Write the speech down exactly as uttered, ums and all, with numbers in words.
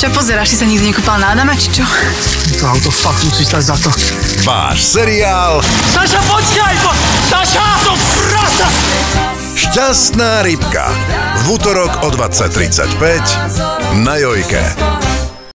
Čo pozeráš, si sa nikdy nekúpal na Adama, či čo? To auto fakt musí stať za to. Váš seriál Saša, počkaj! Po... Saša, to frasa! Šťastná rybka. V útorok o dvadsať tridsaťpäť na Jojke.